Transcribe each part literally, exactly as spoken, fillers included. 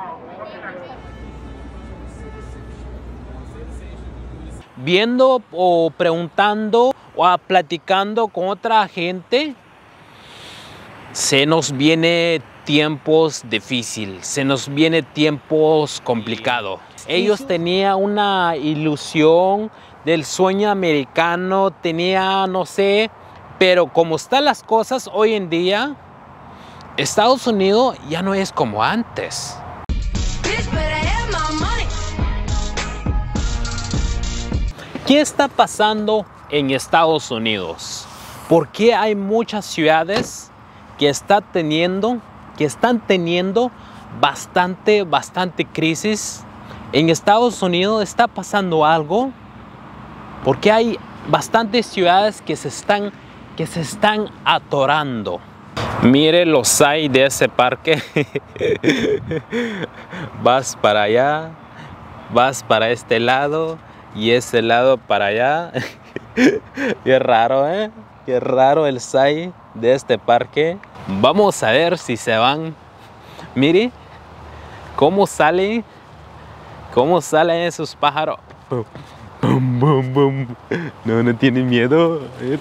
Viendo o preguntando o platicando con otra gente, se nos viene tiempos difíciles, se nos viene tiempos complicados. Ellos tenían una ilusión del sueño americano, tenía, no sé, pero como están las cosas hoy en día, Estados Unidos ya no es como antes. ¿Qué está pasando en Estados Unidos? ¿Por qué hay muchas ciudades que, está teniendo, que están teniendo bastante, bastante crisis? En Estados Unidos está pasando algo porque hay bastantes ciudades que se están, que se están atorando. Mire los hay de ese parque. Vas para allá, vas para este lado y ese lado para allá. Qué raro, ¿eh? Qué raro el S A I de este parque. Vamos a ver si se van. Mire cómo salen, cómo salen esos pájaros. Bum, bum, bum. No, no tienen miedo.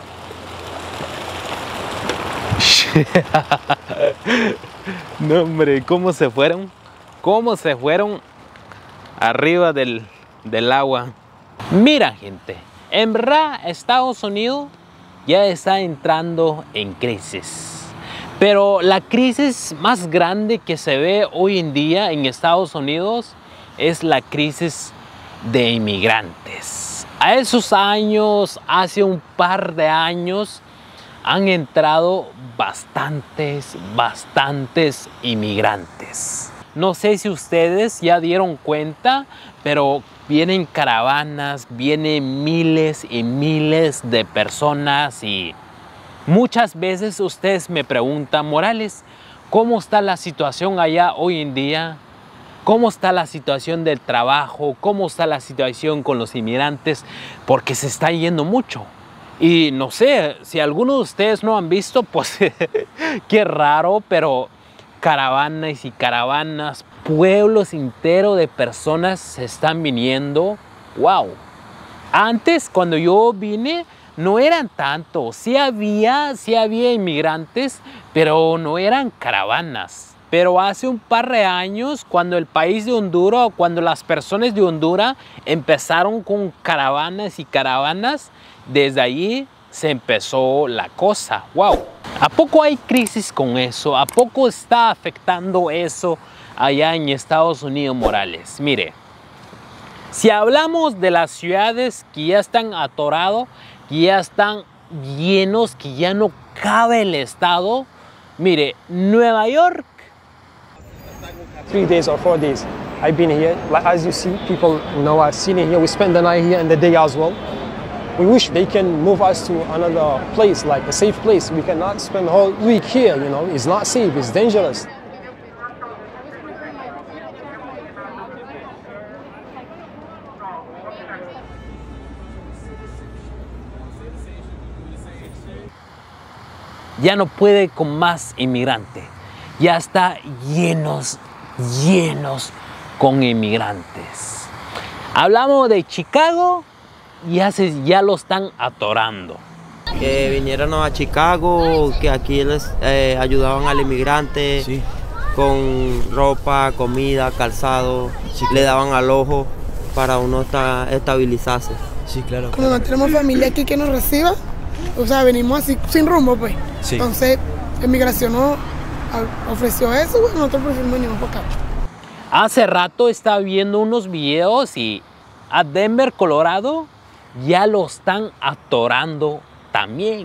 No, hombre, cómo se fueron, cómo se fueron arriba del, del agua. Mira, gente, en verdad Estados Unidos ya está entrando en crisis. Pero la crisis más grande que se ve hoy en día en Estados Unidos es la crisis de inmigrantes. A esos años, hace un par de años, han entrado bastantes, bastantes inmigrantes. No sé si ustedes ya dieron cuenta, pero vienen caravanas, vienen miles y miles de personas y muchas veces ustedes me preguntan, Morales, ¿cómo está la situación allá hoy en día? ¿Cómo está la situación del trabajo? ¿Cómo está la situación con los inmigrantes? Porque se está yendo mucho. Y no sé, si alguno de ustedes no han visto, pues qué raro, pero caravanas y caravanas, pueblos enteros de personas se están viniendo. ¡Wow! Antes, cuando yo vine, no eran tantos. Sí había, sí había inmigrantes, pero no eran caravanas. Pero hace un par de años, cuando el país de Honduras, cuando las personas de Honduras empezaron con caravanas y caravanas, desde allí se empezó la cosa. ¡Wow! ¿A poco hay crisis con eso? ¿A poco está afectando eso allá en Estados Unidos, Morales? Mire, si hablamos de las ciudades que ya están atorados, que ya están llenos, que ya no cabe el estado, mire, Nueva York. Three days or four days. I've been here. Like, as you see, people know I've seen it here. We spend the night here and the day as well. We wish they can move us to another place, like a safe place. We cannot spend the whole week here, you know. It's not safe, it's dangerous. Ya no puede con más inmigrantes. Ya está llenos, llenos con inmigrantes. Hablamos de Chicago, ya, se, ya lo están atorando. Que vinieron a Chicago, que aquí les eh, ayudaban al inmigrante, sí, con ropa, comida, calzado, sí, le daban alojo para uno esta, estabilizarse. Sí, claro. Como no tenemos familia aquí que nos reciba, o sea, venimos así sin rumbo, pues. Sí. Entonces, Inmigración no ofreció eso, bueno, nosotros preferimos venir por acá. Hace rato estaba viendo unos videos y a Denver, Colorado, ya lo están atorando también.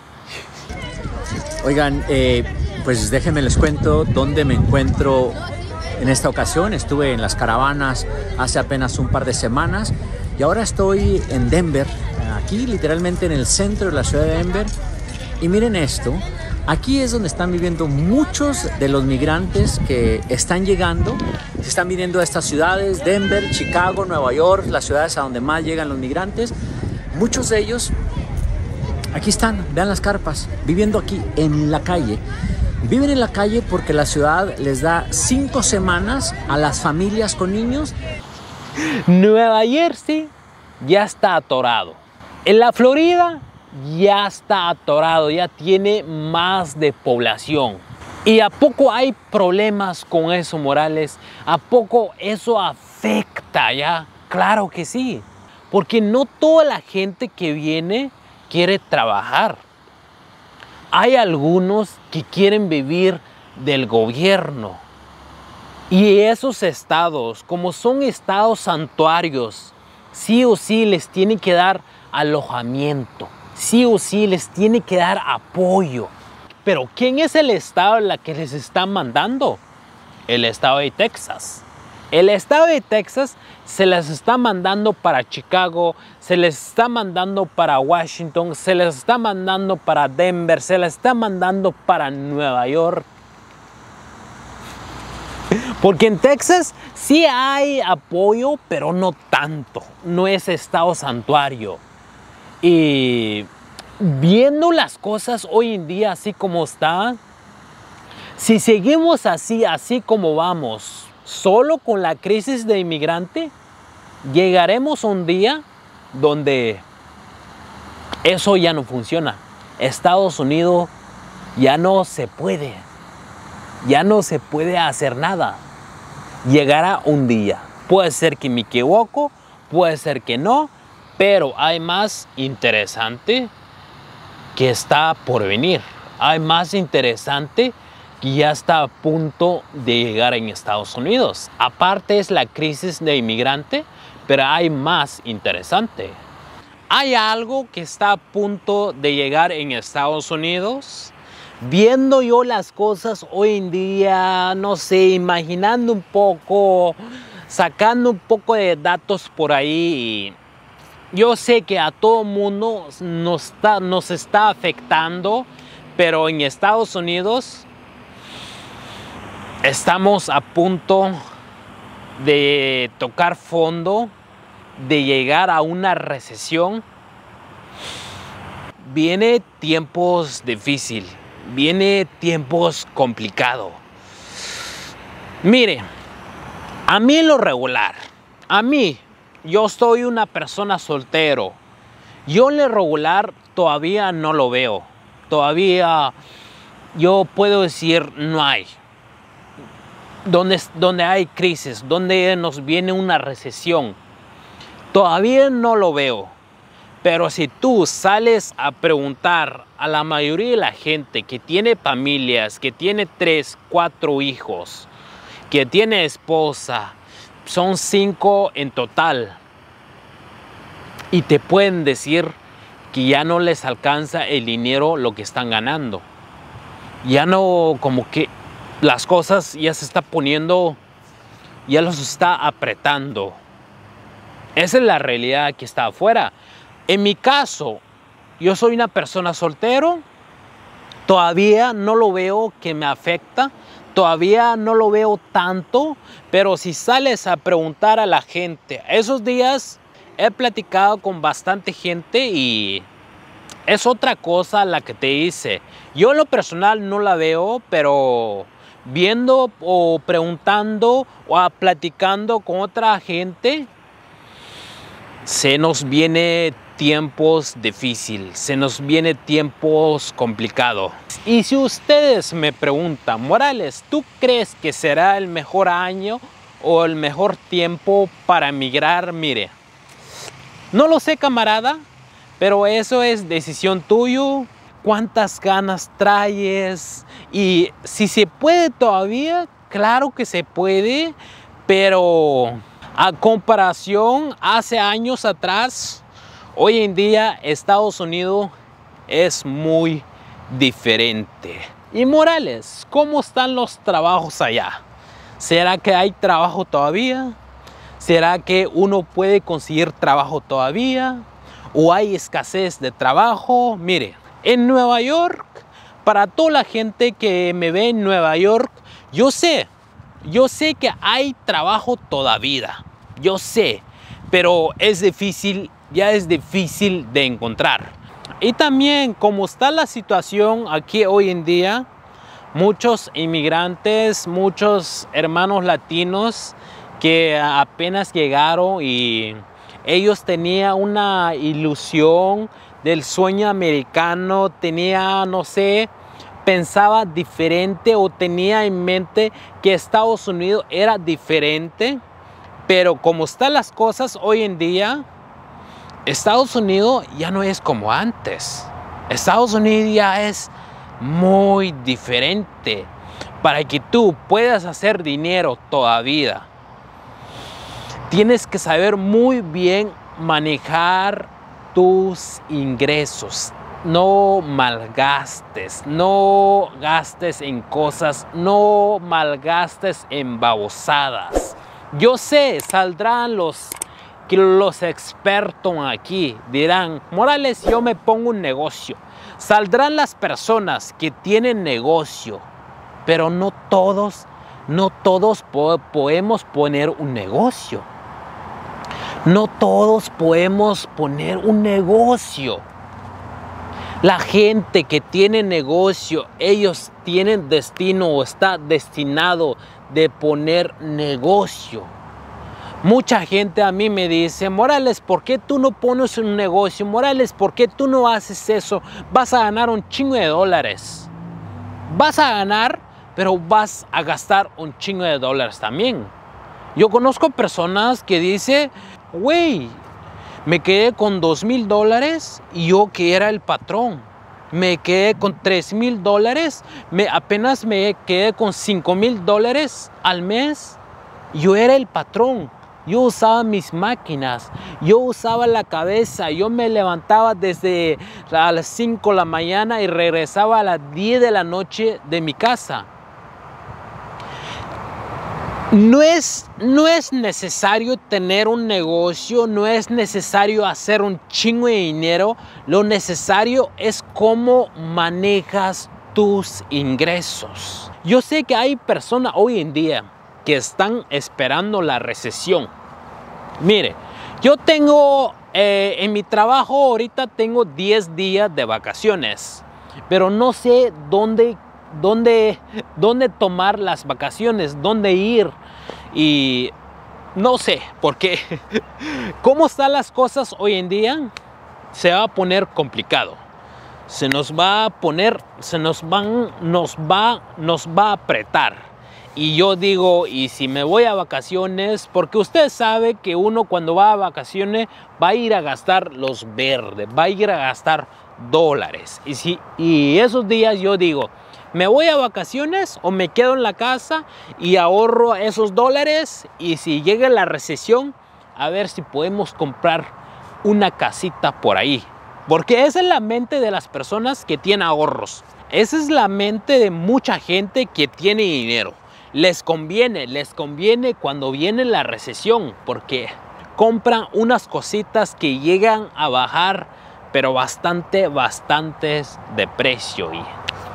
Oigan, eh, pues déjenme les cuento dónde me encuentro en esta ocasión. Estuve en las caravanas hace apenas un par de semanas y ahora estoy en Denver, aquí literalmente en el centro de la ciudad de Denver. Y miren esto, aquí es donde están viviendo muchos de los migrantes que están llegando. Se están viniendo a estas ciudades, Denver, Chicago, Nueva York, las ciudades a donde más llegan los migrantes. Muchos de ellos aquí están, vean las carpas, viviendo aquí en la calle. Viven en la calle porque la ciudad les da cinco semanas a las familias con niños. Nueva Jersey ya está atorado. En la Florida ya está atorado, ya tiene más de población. ¿Y a poco hay problemas con eso, Morales? ¿A poco eso afecta ya? Claro que sí, porque no toda la gente que viene quiere trabajar. Hay algunos que quieren vivir del gobierno. Y esos estados, como son estados santuarios, sí o sí les tiene que dar alojamiento. Sí o sí les tiene que dar apoyo. Pero ¿quién es el estado en la que les está mandando? El estado de Texas. El estado de Texas se les está mandando para Chicago, se les está mandando para Washington, se les está mandando para Denver, se les está mandando para Nueva York. Porque en Texas sí hay apoyo, pero no tanto. No es estado santuario. Y viendo las cosas hoy en día así como están, si seguimos así, así como vamos, solo con la crisis de inmigrante, llegaremos a un día donde eso ya no funciona. Estados Unidos ya no se puede, ya no se puede hacer nada. Llegará un día. Puede ser que me equivoco, puede ser que no, pero hay más interesante que está por venir. Hay más interesante que ya está a punto de llegar en Estados Unidos. Aparte es la crisis de inmigrante, pero hay más interesante. Hay algo que está a punto de llegar en Estados Unidos. Viendo yo las cosas hoy en día, no sé, imaginando un poco, sacando un poco de datos por ahí, yo sé que a todo mundo nos está, nos está afectando, pero en Estados Unidos estamos a punto de tocar fondo, de llegar a una recesión. Viene tiempos difíciles. Viene tiempos complicados. Mire, a mí en lo regular, a mí, yo soy una persona soltero. Yo en lo regular todavía no lo veo. Todavía yo puedo decir no hay. Donde, donde hay crisis, donde nos viene una recesión, todavía no lo veo. Pero si tú sales a preguntar a la mayoría de la gente que tiene familias, que tiene tres, cuatro hijos, que tiene esposa, son cinco en total, y te pueden decir que ya no les alcanza el dinero lo que están ganando. Ya no, como que las cosas ya se está poniendo, ya los está apretando. Esa es la realidad que está afuera. En mi caso, yo soy una persona soltero, todavía no lo veo que me afecta, todavía no lo veo tanto, pero si sales a preguntar a la gente, esos días he platicado con bastante gente y es otra cosa la que te dice. Yo en lo personal no la veo, pero viendo o preguntando o platicando con otra gente, se nos viene tiempos difíciles, se nos viene tiempos complicados. Y si ustedes me preguntan, Morales, ¿tú crees que será el mejor año o el mejor tiempo para emigrar? Mire, no lo sé, camarada, pero eso es decisión tuya. ¿Cuántas ganas traes? Y si se puede todavía, claro que se puede, pero a comparación hace años atrás, hoy en día Estados Unidos es muy diferente. Y Morales, ¿cómo están los trabajos allá? ¿Será que hay trabajo todavía? ¿Será que uno puede conseguir trabajo todavía? ¿O hay escasez de trabajo? Mire, en Nueva York, para toda la gente que me ve en Nueva York, yo sé, yo sé que hay trabajo todavía. Yo sé, pero es difícil, ya es difícil de encontrar. Y también, como está la situación aquí hoy en día, muchos inmigrantes, muchos hermanos latinos que apenas llegaron y ellos tenían una ilusión del sueño americano, tenía, no sé, pensaba diferente o tenía en mente que Estados Unidos era diferente, pero como están las cosas hoy en día, Estados Unidos ya no es como antes. Estados Unidos ya es muy diferente. Para que tú puedas hacer dinero todavía, tienes que saber muy bien manejar tus ingresos. No malgastes, no gastes en cosas, no malgastes en babosadas. Yo sé, saldrán los, los expertos aquí, dirán, Morales, yo me pongo un negocio. Saldrán las personas que tienen negocio, pero no todos, no todos po- podemos poner un negocio. No todos podemos poner un negocio. La gente que tiene negocio, ellos tienen destino o está destinado de poner negocio. Mucha gente a mí me dice, Morales, ¿por qué tú no pones un negocio? Morales, ¿por qué tú no haces eso? Vas a ganar un chingo de dólares. Vas a ganar, pero vas a gastar un chingo de dólares también. Yo conozco personas que dicen, güey, me quedé con dos mil dólares y yo que era el patrón. Me quedé con tres mil dólares, me, apenas me quedé con cinco mil dólares al mes. Yo era el patrón. Yo usaba mis máquinas, yo usaba la cabeza, yo me levantaba desde a las cinco de la mañana y regresaba a las diez de la noche de mi casa. No es, no es necesario tener un negocio, no es necesario hacer un chingo de dinero. Lo necesario es cómo manejas tus ingresos. Yo sé que hay personas hoy en día que están esperando la recesión. Mire, yo tengo, eh, en mi trabajo ahorita tengo diez días de vacaciones, pero no sé dónde, dónde, dónde tomar las vacaciones, dónde ir. Y no sé, porque cómo están las cosas hoy en día, se va a poner complicado. Se nos va a poner, se nos van, nos va, nos va a apretar. Y yo digo, y si me voy a vacaciones, porque usted sabe que uno cuando va a vacaciones va a ir a gastar los verdes, va a ir a gastar dólares. Y, si, y esos días yo digo, ¿me voy a vacaciones o me quedo en la casa y ahorro esos dólares? Y si llega la recesión, a ver si podemos comprar una casita por ahí. Porque esa es la mente de las personas que tienen ahorros. Esa es la mente de mucha gente que tiene dinero. Les conviene, les conviene cuando viene la recesión, porque compran unas cositas que llegan a bajar, pero bastante, bastantes de precio. Y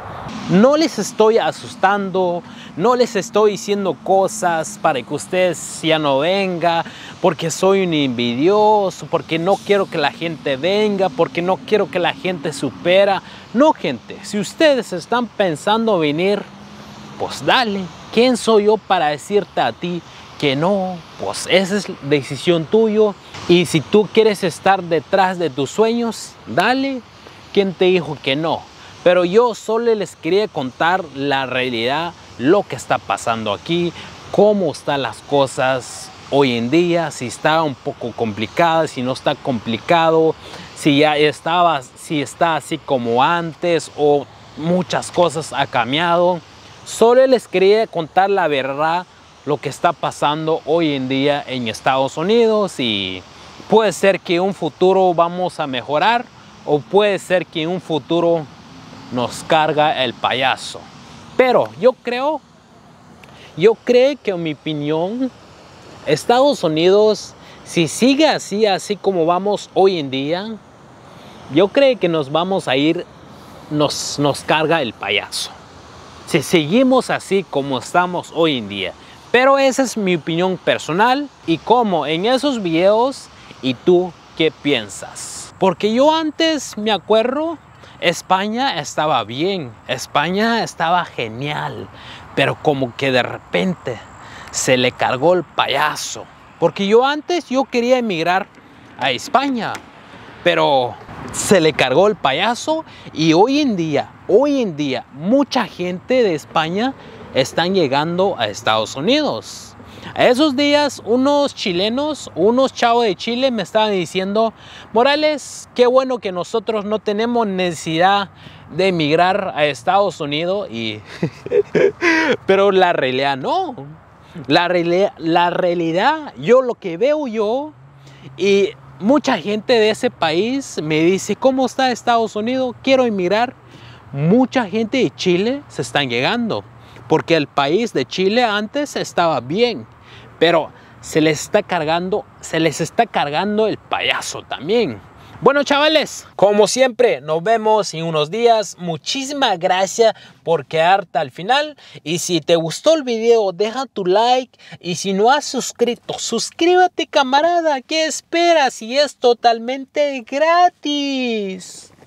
no les estoy asustando, no les estoy diciendo cosas para que ustedes ya no vengan, porque soy un envidioso, porque no quiero que la gente venga, porque no quiero que la gente supera. No, gente, si ustedes están pensando venir, pues dale. ¿Quién soy yo para decirte a ti que no? Pues esa es decisión tuya. Y si tú quieres estar detrás de tus sueños, dale. ¿Quién te dijo que no? Pero yo solo les quería contar la realidad, lo que está pasando aquí, cómo están las cosas hoy en día, si está un poco complicada, si no está complicado, si ya estaba, si está así como antes o muchas cosas han cambiado. Solo les quería contar la verdad, lo que está pasando hoy en día en Estados Unidos, y puede ser que en un futuro vamos a mejorar o puede ser que en un futuro nos carga el payaso. Pero yo creo, yo creo que en mi opinión, Estados Unidos, si sigue así, así como vamos hoy en día, yo creo que nos vamos a ir, nos, nos carga el payaso. Si seguimos así como estamos hoy en día. Pero esa es mi opinión personal y como en esos videos, ¿y tú qué piensas? Porque yo antes me acuerdo, España estaba bien, España estaba genial, pero como que de repente se le cargó el payaso. Porque yo antes yo quería emigrar a España, pero se le cargó el payaso y hoy en día, hoy en día, mucha gente de España están llegando a Estados Unidos. A esos días, unos chilenos, unos chavos de Chile me estaban diciendo: Morales, qué bueno que nosotros no tenemos necesidad de emigrar a Estados Unidos. Y pero la realidad no. La realidad, la realidad, yo lo que veo yo, y mucha gente de ese país me dice: ¿cómo está Estados Unidos? Quiero emigrar. Mucha gente de Chile se están llegando, porque el país de Chile antes estaba bien, pero se les está cargando, se les está cargando el payaso también. Bueno, chavales, como siempre, nos vemos en unos días. Muchísimas gracias por quedarte al final. Y si te gustó el video, deja tu like. Y si no has suscrito, suscríbete, camarada. ¿Qué esperas? Y es totalmente gratis.